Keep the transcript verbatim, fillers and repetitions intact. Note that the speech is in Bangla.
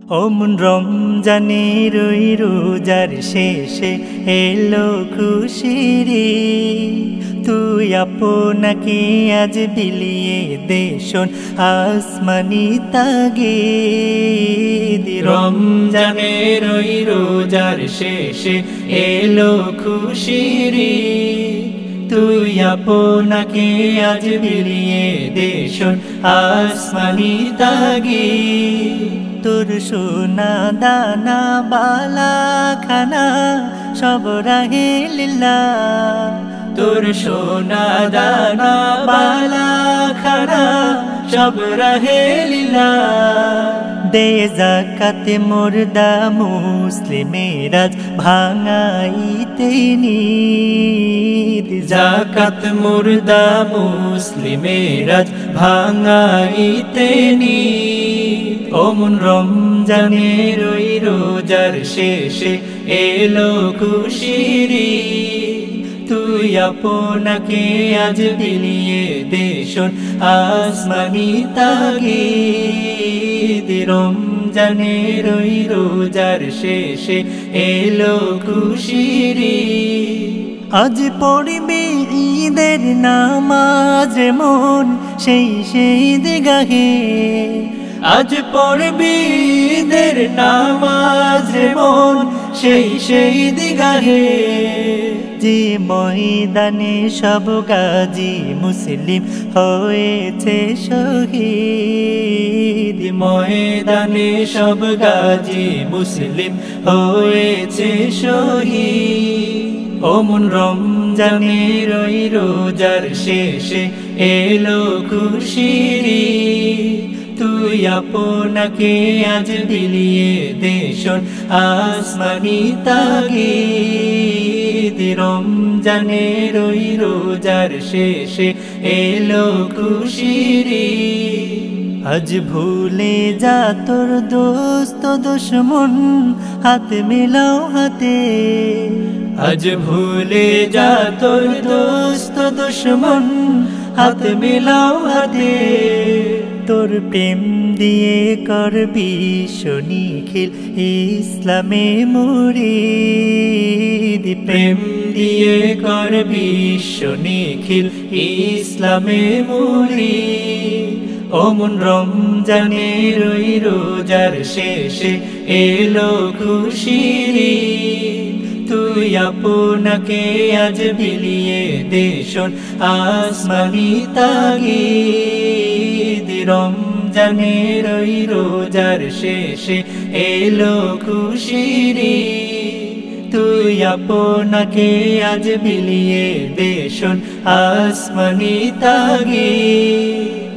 অমন রমজানের ওই রোজার শেষে এলো খুশির তুই আপনাকে আজ বিলিয়ে দে শোন আসমানি তাগিদ। রমজানের ওই রোজার শেষে এলো খুশির তুই আপনাকে আজ বিলিয়ে দে শোন আসমানি তাগিদ। তোর সোনা দানা বালা খানা সব রাহে লিল্লাহ, তোর সোনা দানা বালা খানা সব রাহে লিল্লাহ। দে যাকাতে মুর্দা মুসলিমেরাজ ভাঙাইতে নিদ, যাকাত মুর্দা মুসলিমেরাজ ভাঙাইতে নিদ। অমন রমজানের ওই রোজার শেষে এলো খুশির তুই আপনাকে আজ বিলিয়ে দে শোন আসমানি তাগিদ। রমজানের ওই রোজার শেষে এলো খুশির আজ পড়বে ঈদের নামাজ মন সেই সেই দিগাহে, আজ পড়বি ঈদের নামাজ মন সেই সেই দিগাহে। যে ময়দানে সব গাজী মুসলিম হয়েছে শহীদ, ময়দানে সব গাজী মুসলিম হয়েছে শহীদ। অমন রমজানের ওই রোজার শেষে এলো খুশির তুই আপনাকে আজ বিলিয়ে দে শোন আসমানি তাগিদ। রমজানের ওই রোজার শেষে এলো খুশির আজ ভুলে যা তোর দোস্ত দুশমন হাত মিলাও হাতে, আজ ভুলে যা তোর দোস্ত দুশমন হাত মিলাও হাতে। তোর প্রেম দিয়ে করবি নিখিল ইসলামে মুরিদ, প্রেম দিয়ে করবি নিখিল ইসলামে মুরিদ। অমন রমজানের ওই রোজার শেষে এলো খুশির তুই আপনাকে আজ বিলিয়ে দে শোন আসমানি তাগিদ। রমজানের ওই রোজার শেষে এলো খুশির তুই আপনাকে আজ বিলিয়ে দে শোন আসমানি তাগিদ।